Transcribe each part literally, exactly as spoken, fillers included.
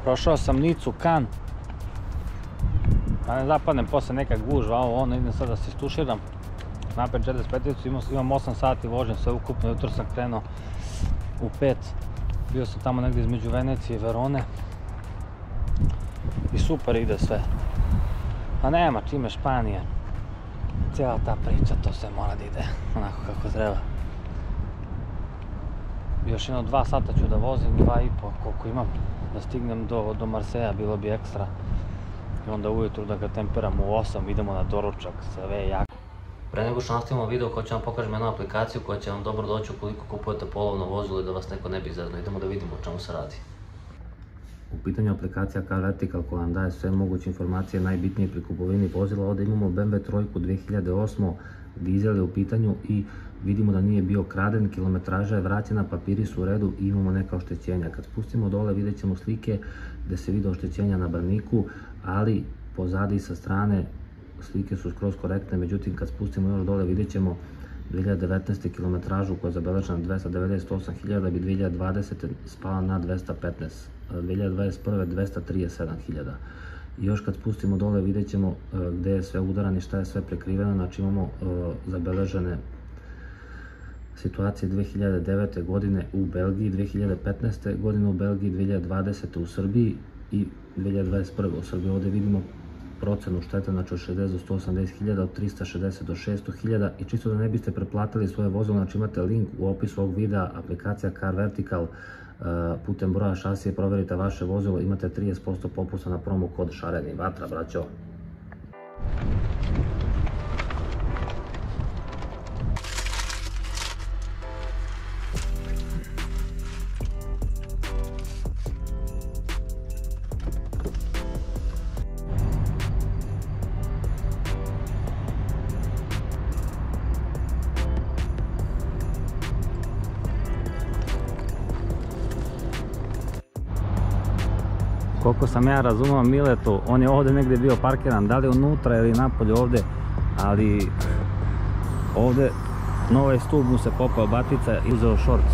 Prošao sam Nicu, Kan. Da ne zapadnem posle neka gužva, ovo ono, idem sad da se istuširam. Napred četrdeset pet, imam osam sati vožnje, sve ukupno, jutro sam krenuo u pet. Bio sam tamo negdje između Venecije i Verone. I super ide sve. A nema čime Španija. Cijela ta priča, to sve mora da ide onako kako treba. Još jedno dva sata ću da vozim, dva i po koliko imam, da stignem do, do Marseja, bilo bi ekstra. I onda ujutru da ga temperam u osam, idemo na doručak, sve je jako. Pre nego što nastavimo video, hoću vam pokažem jednu aplikaciju koja će vam dobro doći ukoliko kupujete polovno vozilo i da vas neko ne bi zeznuo. Idemo da vidimo o čemu se radi. U pitanju aplikacija Car Vertical koja vam daje sve moguće informacije najbitnije pri kupovini vozila. Ovdje imamo B M W trojku dve hiljade osme, dizel je u pitanju i vidimo da nije bio kraden, kilometraža je vraćena, papiri su u redu i imamo neka oštećenja. Kad spustimo dole vidjet ćemo slike gdje se vide oštećenja na braniku, ali pozadi i sa strane slike su skroz korektne, međutim kad spustimo još dole vidjet ćemo dve hiljade devetnaeste kilometražu koja je zabeležena dvesta devedeset osam hiljada, da bi dve hiljade dvadesete spala na dvesta petnaest, dve hiljade dvadeset prve dvesta trideset sedam hiljada. I još kad spustimo dole vidjet ćemo gdje je sve udaran i šta je sve prekriveno, znači imamo zabeležene situacije dve hiljade devete godine u Belgiji, dve hiljade petnaeste godine u Belgiji, dve hiljade dvadesete u Srbiji i dve hiljade dvadeset prve u Srbiji. Ovdje vidimo procenu štete, znači od šezdeset do sto osamdeset hiljada, od trista šezdeset do šesto hiljada i čisto da ne biste preplatili svoje vozilo, znači imate link u opisu ovog videa, aplikacija Car Vertical, putem broja šasije provjerite vaše vozilo, imate trideset posto popusta na promo kod Šareni Vatra, braćo. Koliko sam ja razumio Miletu, on je ovdje negdje bio parkiran, da li unutra ili napolje ovdje, ali ovdje na ovaj stup mu se popao batica i uzeo šorc.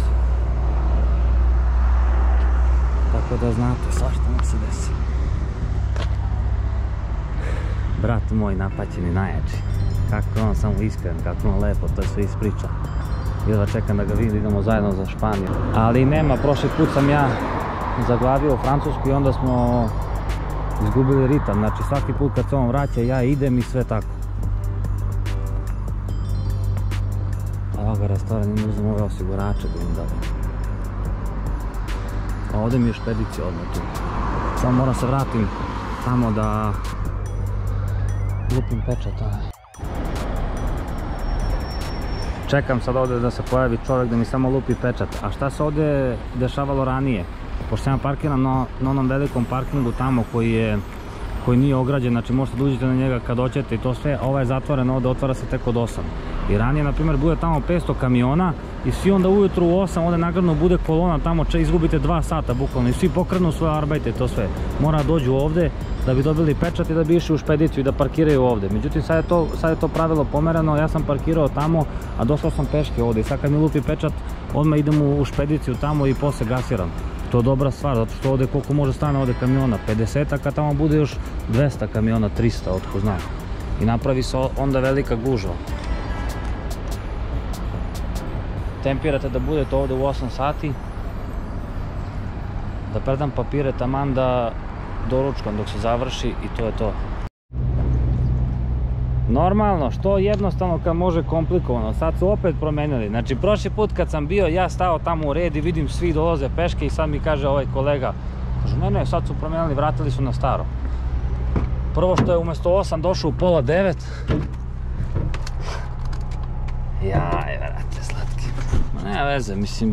Tako da znate, svašta mu se desi. Brat moj napaćeni najjači, kako je on samo iskren, kako on lepo, to je sve ispriča. Jedva čekam da ga vidim, idemo zajedno za Španiju. Ali nema, prošli put sam ja zaglavio u Francusku i onda smo izgubili ritam, znači svaki put kad se on vraća ja idem i sve tako. Evo ga restoran, im uzem ove osigurače da im dalim. A ovdje mi je špedicija odmah tu. Samo moram se vratim tamo da lupim pečat. Čekam sad ovdje da se pojavi čovjek da mi samo lupi pečat. A šta se ovdje dešavalo ranije? Pošto sam ja parkiram na, na onom velikom parkingu tamo koji je koji nije ograđen, znači možete da uđete na njega kad hoćete i to sve, a ovaj je zatvoren, ovdje otvara se tek od osam. I ranije, na primjer, bude tamo petsto kamiona i svi onda ujutru u osam ovdje nagradno bude kolona tamo, če izgubite dva sata bukvalno i svi pokrenu svoje arbajte, to sve. Mora dođu ovdje da bi dobili pečat i da bi išli u špediciju i da parkiraju ovdje. Međutim, sad je to, sad je to pravilo pomerano, ja sam parkirao tamo, a došao sam peške ovdje i sad kad mi lupi pečat, odmah idem u špediciju tamo i posle gasiram. To je dobra stvar, zato što ovdje koliko može stane ovdje kamiona, pedeset, a tamo bude još dvesta kamiona, trista, otko znam. I napravi se onda velika gužva. Tempirate da budete ovdje u osam sati, da predam papire taman da doručkam dok se završi i to je to. Normalno, što jednostavno kad može komplikovano, sad su opet promenili, znači prošli put kad sam bio, ja stao tamo u red i vidim svi dolaze peške i sad mi kaže ovaj kolega, kaže ne ne, sad su promenili, vratili su na staro. Prvo što je umjesto osam došao u pola devet. Jaj, vrate, slatki. Ma nema veze, mislim.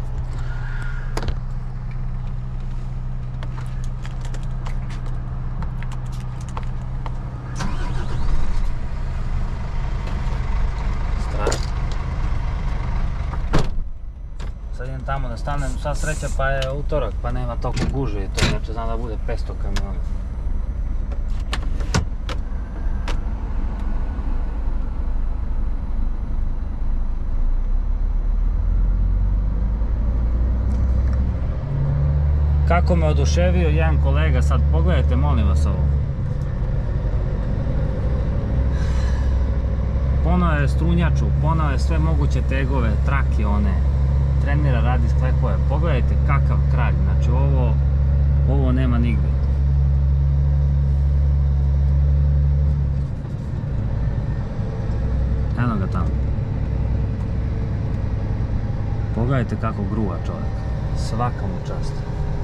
Strašno. Sad idem tamo da stanem, sad sreća pa je utorak, pa nema toliko gužve, to inače znam da bude petsto kamiona. Jako me oduševio jedan kolega, sad pogledajte molim vas ovo. Ponao je strunjaču, ponao je sve moguće tegove, trake one, trenira, radi sklepove. Pogledajte kakav kralj, znači ovo, ovo nema nigdje. Eno ga tamo. Pogledajte kako gruva čovjek, svaka mu čast.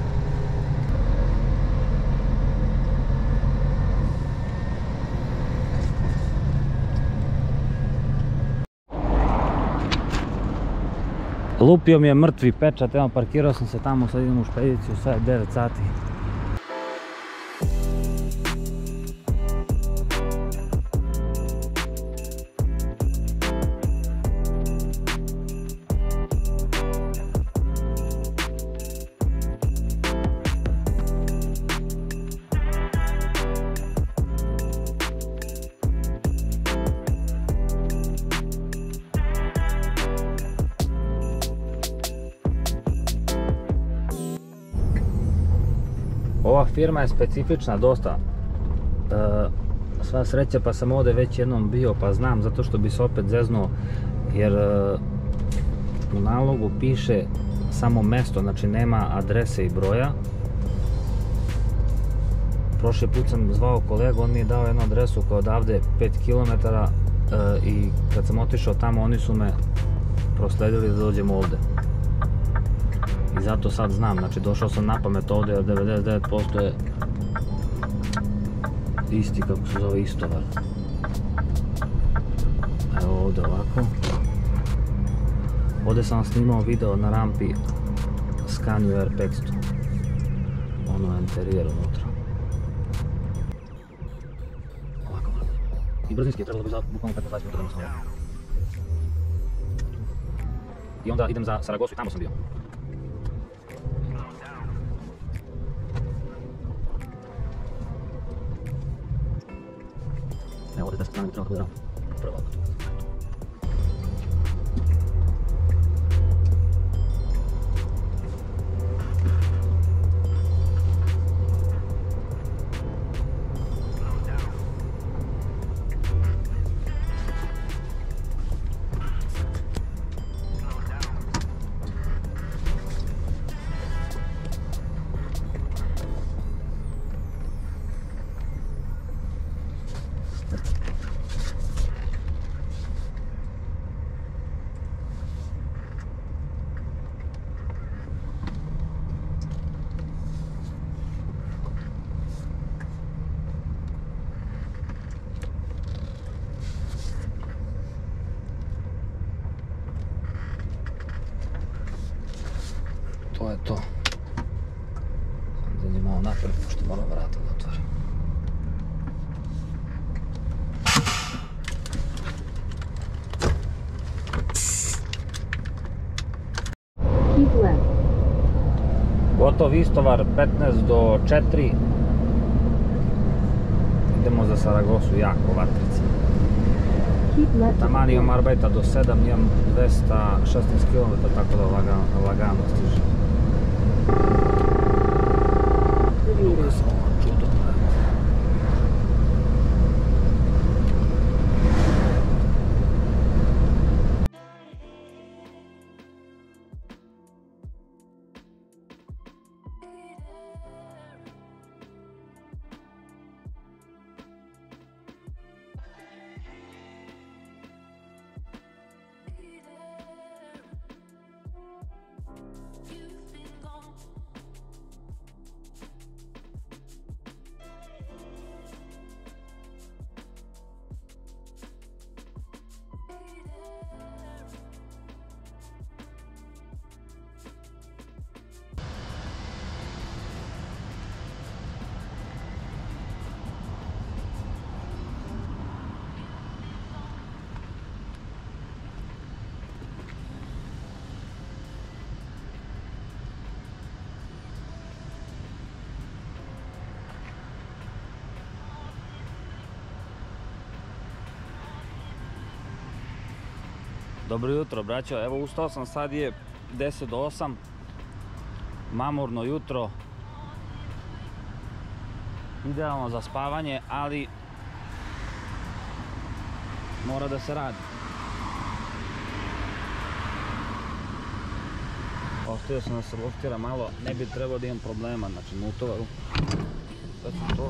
Lupio mi je mrtvi pečat, evo parkirao sam se tamo, sad idem u špediciju, sad je devet sati. Ova firma je specifična dosta, e, sva sreća pa sam ovdje već jednom bio pa znam, zato što bi se opet zeznuo jer e, u nalogu piše samo mesto, znači nema adrese i broja. Prošli put sam zvao kolegu, on mi je dao jednu adresu koja odavde pet kilometara e, i kad sam otišao tamo oni su me prosledili da dođem ovdje. I zato sad znam, znači došao sam na pamet ovdje jer devedeset devet posto je isti, kako se zove, istovar. Evo ovdje ovako. Ovdje sam snimao video na rampi Scania R petsto. Ono interijer unutra. Ovako. I brzinski je trebalo bi za bukvalno petnaest dvadeset minuta da sam ovdje. I onda idem za Saragosu i tamo sam bio. Evo ovdje deset strana mi treba da bude prvo. To je to. Sad idem malo napred, pošto moram vrata da otvorim. Gotov istovar, petnaest do četiri. Idemo za Saragosu, jako vatrica. Taman imam arbajta do sedam, imam dvesta šesnaest kilometara, tako da lagano, lagano stižem. Ovo sam ovo čudo. Dobro jutro, braćo, evo ustao sam, sad je deset do osam, mamurno jutro, idealno za spavanje, ali mora da se radi. Ostavio sam da se luftira malo, ne bi trebao da imam problema, znači na utovaru. Sad ću to.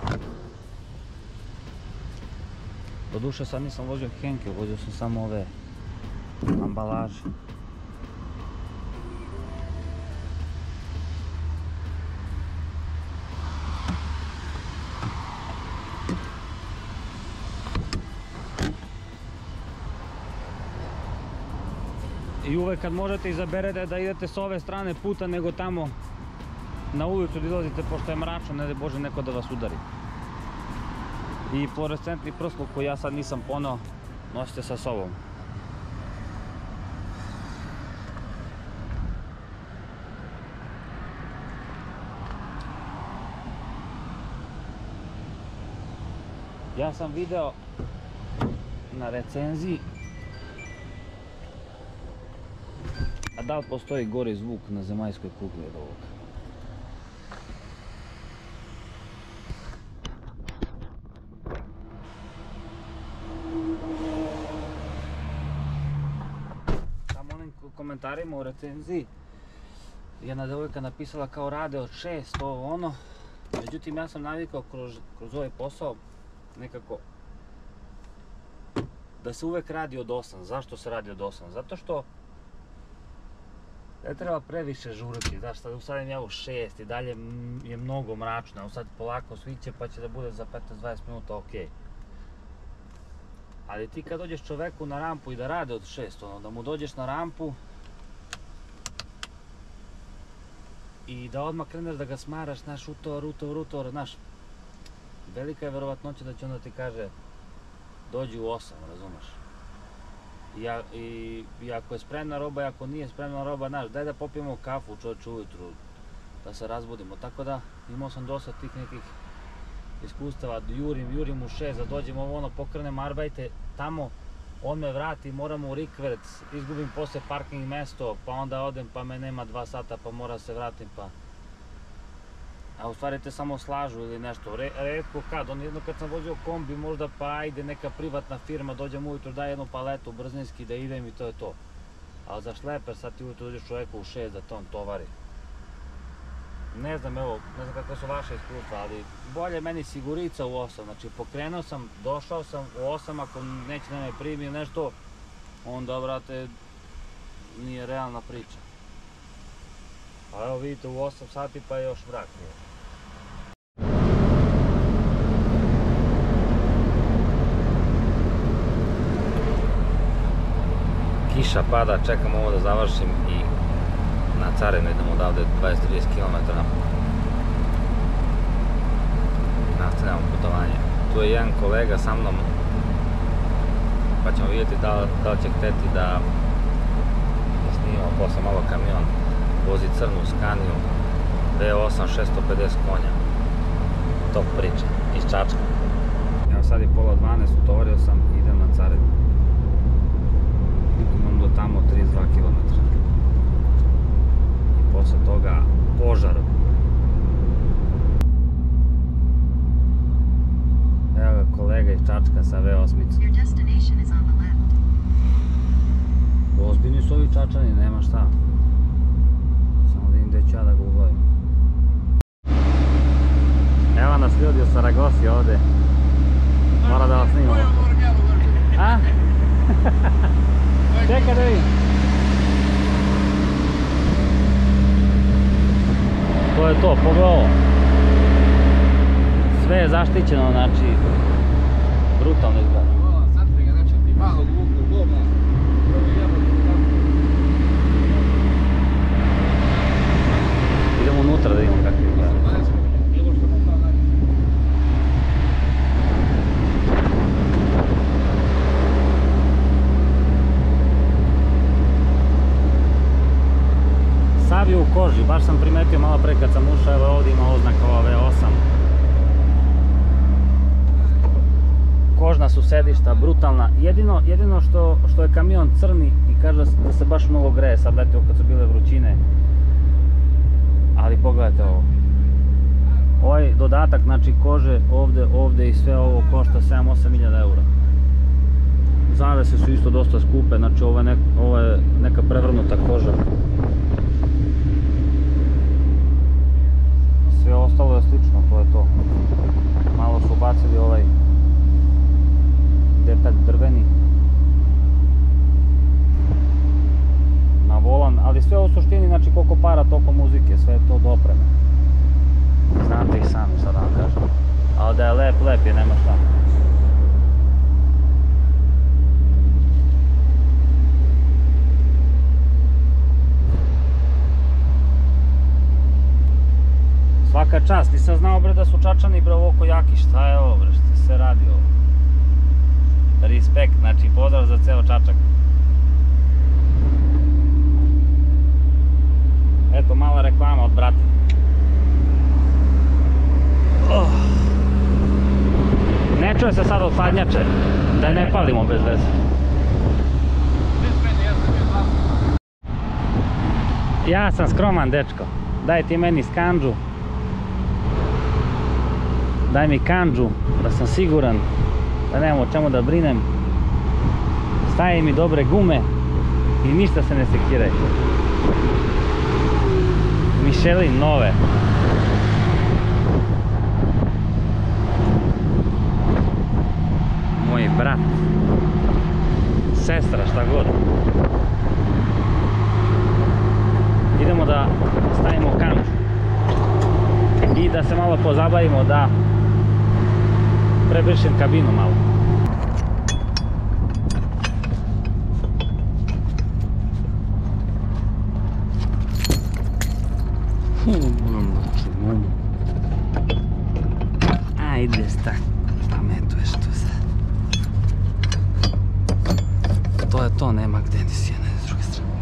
Do duše sad nisam vozio Henkel, vozio sam samo ove ambalaže. I uvek kad možete izaberete da idete s ove strane puta nego tamo na ulicu da izlazite pošto je mračno, ne daj Bože neko da vas udari. I fluorescentni prsluk koji ja sad nisam poneo, nosite sa sobom. Ja sam video na recenziji, a da li postoji gori zvuk na zemaljskoj kugli od ovoga? Tamo onim komentarima u recenziji jedna devojka napisala kao rade od šest, ovo ono. Međutim, ja sam navikao kroz, kroz ovaj posao nekako da se uvek radi od osam. Zašto se radi od osam? Zato što ne treba previše žuriti, znaš, sad usadim ja u šest i dalje je mnogo mračno, evo sad polako sviće pa će da bude za petnaest do dvadeset minuta ok. Ali ti kad dođeš čoveku na rampu i da rade od šest, ono, da mu dođeš na rampu i da odmah kreneš da ga smaraš, znaš, utovar, utovar, utovar, znaš, velika je verovatnoća da će onda ti kaže dođi u osam, razumeš? I, a, i, I ako je spremna roba i ako nije spremna roba, znaš, daj da popijemo kafu čovječ ujutru, da se razbudimo. Tako da imao sam dosta tih nekih iskustava, jurim, jurim u šest, da dođem ovo ono, pokrenem arbajte, tamo on me vrati, moramo u rikverc, izgubim posle parking mesto, pa onda odem pa me nema dva sata pa mora se vratim pa... A u stvari te samo slažu ili nešto, Re, retko kad, on jedno kad sam vozio kombi možda pa ajde neka privatna firma, dođem ujutro, daj jednu paletu brzinski da idem i to je to. Ali za šleper sad ti ujutro dođeš čovjeku u šest da to on tovari. Ne znam, evo, ne znam kako su vaše iskustva, ali bolje meni sigurica u osam, znači pokrenuo sam, došao sam u osam, ako neće da me primi nešto, onda, brate, nije realna priča. A evo vidite u osam sati pa je još mrak. Kiša pada, čekam ovo da završim i na carinu idemo odavde dvadeset do trideset kilometara. Nastavljamo putovanje. Tu je jedan kolega sa mnom, pa ćemo vidjeti da li, da li će hteti da snimamo posle malo kamion. Vozi crnu Scaniu V osam šesto pedeset konja. Top priča, iz Čačka. Evo sad je pola dvanaest, utovario sam i idem na carinu. Imam do tamo trideset dva kilometra. I posle toga požar. Evo ga kolega iz Čačka sa V osam. Ozbiljni su ovi Čačani, nema šta. Gdje ću ja da ga uglavim. Evo nas ljudi u Saragosi ovdje. Mora da vas snimamo. A? Čekaj da vidim. To je to, pogledaj ovo. Sve je zaštićeno, znači brutalno izgleda. Satri ga, znači ti malo glupu goma. Idemo unutra da vidimo kako izgleda. Sav je u koži, baš sam primetio malo pre kad sam ušao, evo ovdje ima oznaka ova V osam. Kožna su sedišta, brutalna. Jedino, jedino što, što je kamion crni i kaže da se baš mnogo greje, sad leti kad su bile vrućine. Ali pogledajte ovo. Ovaj dodatak, znači kože ovde, ovde i sve ovo košta sedam osam hiljada eura. Zavese su isto dosta skupe, znači ovo je, nek, ovo je neka prevrnuta koža. Sve ostalo je slično, to je to. Malo su bacili ovaj detalj drveni na volan, ali sve u suštini, znači koliko para, toliko muzike, sve je to do opreme. Znate i sami, sad vam kažem. Ali da je lep, lep je, nema šta. Svaka čast, nisam znao bre da su Čačani bre ovako jaki, šta je ovo bre, šta se radi ovo? Respekt, znači pozdrav za ceo Čačak. Eto, mala reklama od brata. Oh. Ne čuje se sad od hladnjače, da je ne palimo bez veze. Ja sam skroman dečko, daj ti meni skandžu. Daj mi kandžu, da sam siguran, da nemam o čemu da brinem. Staje mi dobre gume i ništa se ne sekiraj. Michelin nove. Moj brat, sestra, šta god. Idemo da stavimo kandžu i da se malo pozabavimo, da prebrišem kabinu malo. Ajde, stak, pametuješ tu sad. To je to, nema gde ni s jedne s druge strane.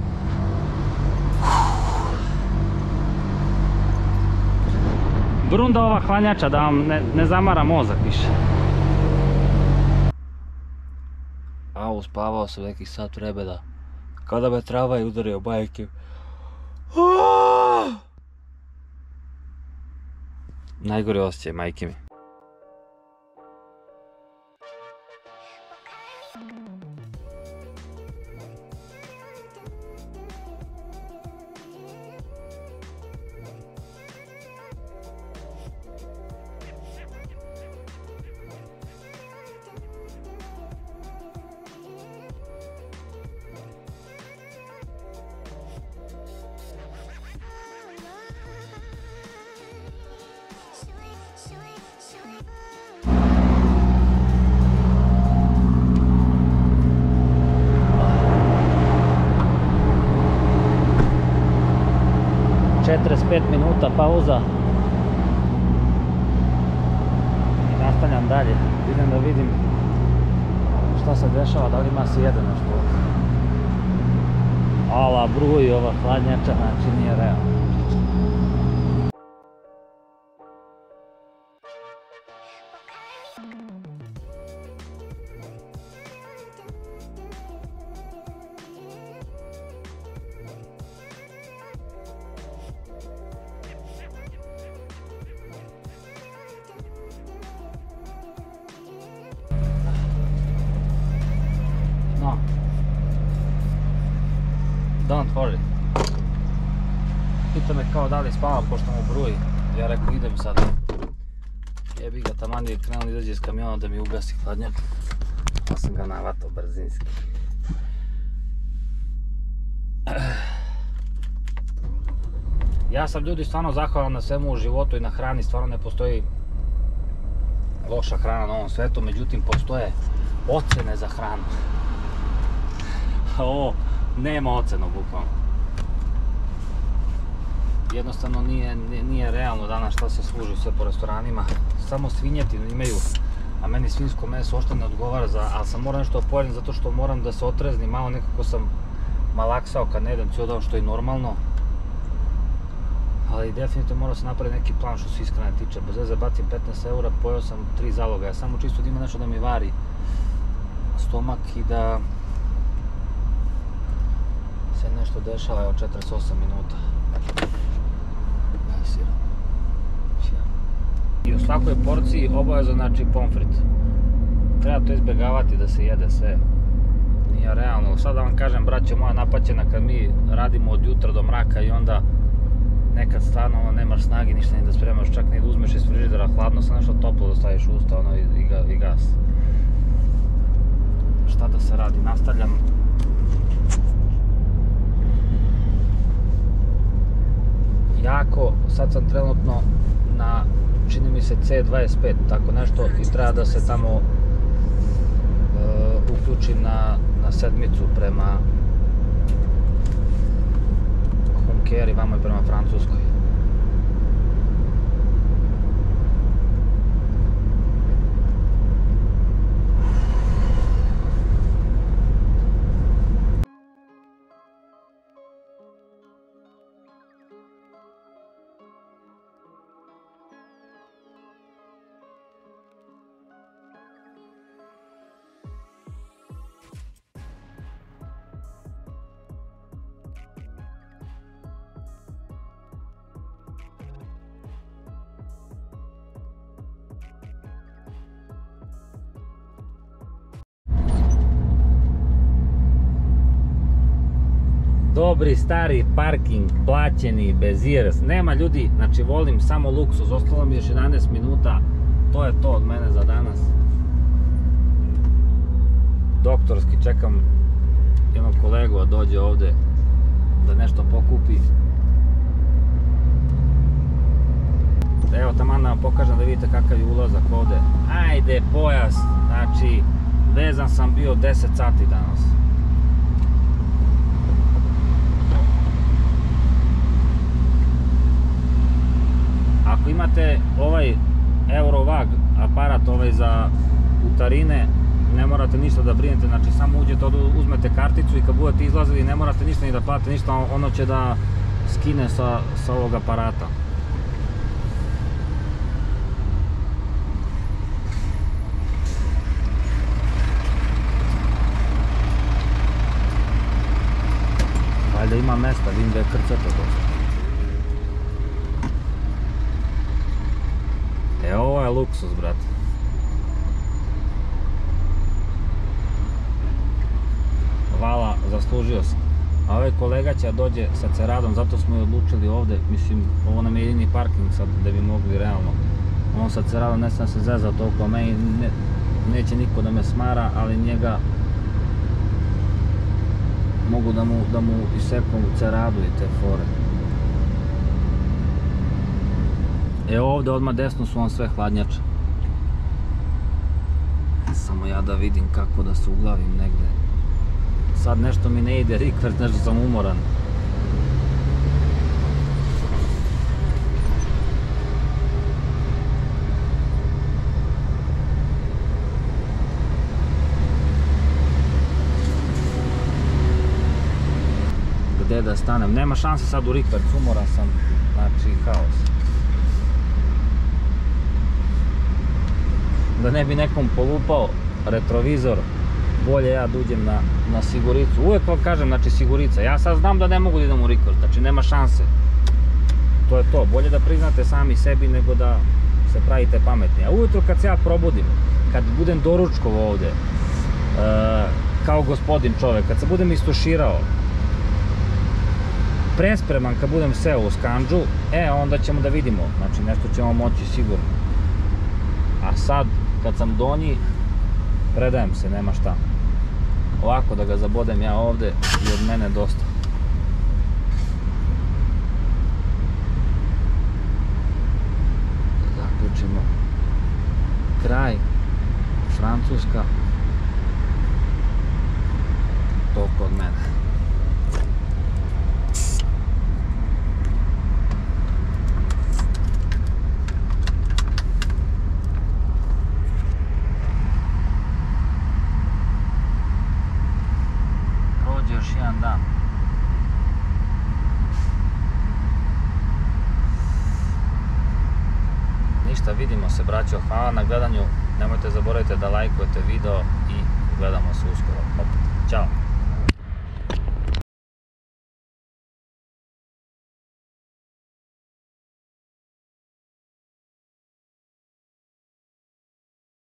Brunda ova hladnjača da vam ne, ne zamara mozak više. A uspavao sam nekih sat vremena. Kada me travaj udario bajke. Najgori osjećaj, majke mi. četrdeset pet minuta pauza i nastavljam dalje. Idem da vidim šta se dešava, da li ima se jede nešto. Ala bruji ova hladnjača, znači nije realno. No. Don't worry. Pita me kao da li spavam pošto mu bruji. Ja rekao idem sad. Jebi ga, taman je krenuo izađe iz kamiona da mi ugasi hladnjaču. Pa sam ga navatao brzinski. Ja sam ljudi stvarno zahvalan na svemu u životu i na hrani. Stvarno ne postoji loša hrana na ovom svetu, međutim postoje ocene za hranu. Ovo nema ocenu bukvalno. Jednostavno nije, nije realno danas šta se služi sve po restoranima. Samo svinjetinu imaju, a meni svinjsko meso ošto ne odgovara, za, ali sam moram nešto opojedim zato što moram da se otreznim. Malo nekako sam malaksao kad ne jedem cijelo dan, što je normalno. Ali definitivno mora se napraviti neki plan što se ishrane tiče. Bez veze bacim petnaest eura, pojeo sam tri zaloga. Ja samo čisto da ima nešto da mi vari stomak i da se nešto dešava, evo četrdeset osam minuta. Daj sirom. Sjajno. I u svakoj porciji obavezno znači pomfrit. Treba to izbjegavati da se jede sve. Nije realno. Sad da vam kažem, braćo moja napaćena, kad mi radimo od jutra do mraka i onda nekad stvarno ono, nemaš snagi ništa ni da spremaš, čak ni da uzmeš iz frižidera hladno, samo nešto toplo da staviš u usta ono, i, i, i gas. Šta da se radi? Nastavljam. Jako, sad sam trenutno na, čini mi se C dvadeset pet, tako nešto, i treba da se tamo uh, uključim na, na sedmicu prema Hunkeri, vamo i prema Francuskoj. Dobri, stari parking, plaćeni, bez irs. Nema ljudi, znači volim samo luksuz. Ostalo mi još jedanaest minuta. To je to od mene za danas. Doktorski čekam jednog kolegu da dođe ovde da nešto pokupi. Evo taman da vam pokažem da vidite kakav je ulazak ovde. Ajde pojas, znači vezan sam bio deset sati danas. Ako imate ovaj Eurovag aparat ovaj za putarine, ne morate ništa da brinete, znači samo uđete, uzmete karticu i kad budete izlazili ne morate ništa ni da platite ništa, ono će da skine sa, sa ovog aparata. Valjda ima mesta, vidim da je krcato dosta. E, ovo je luksuz, brate. Hvala, zaslužio sam. A ovaj kolega će dođe sa Ceradom, zato smo i odlučili ovde. Mislim, ovo nam je jedini parking sad da bi mogli realno. On sa Ceradom ne sam se zezao toliko, a meni ne, neće niko da me smara, ali njega mogu da mu, da mu iseknu Ceradu i te fore. E, ovde odmah desno su vam sve hladnjače. Samo ja da vidim kako da se uglavim negde. Sad nešto mi ne ide rikvert, nešto sam umoran. Gde da stanem? Nema šanse sad u rikvert, umoran sam. Znači, haos. Da ne bi nekom polupao retrovizor, bolje ja da uđem na, na Siguricu. Uvijek vam kažem, znači Sigurica. Ja sad znam da ne mogu da idem u rikvert, znači nema šanse. To je to, bolje da priznate sami sebi nego da se pravite pametni. A ujutro kad se ja probudim, kad budem doručkov ovde, e, kao gospodin čovek, kad se budem istuširao, prespreman kad budem seo u Skandžu, e, onda ćemo da vidimo, znači nešto ćemo moći sigurno. A sad, kad sam donji, predajem se, nema šta. Ovako da ga zabodem ja ovde i od mene dosta. Zaključimo. Kraj, Francuska. Toliko od mene. Dan. Ništa, vidimo se, braćo, hvala na gledanju, nemojte zaboraviti da lajkujete video i gledamo se uskoro.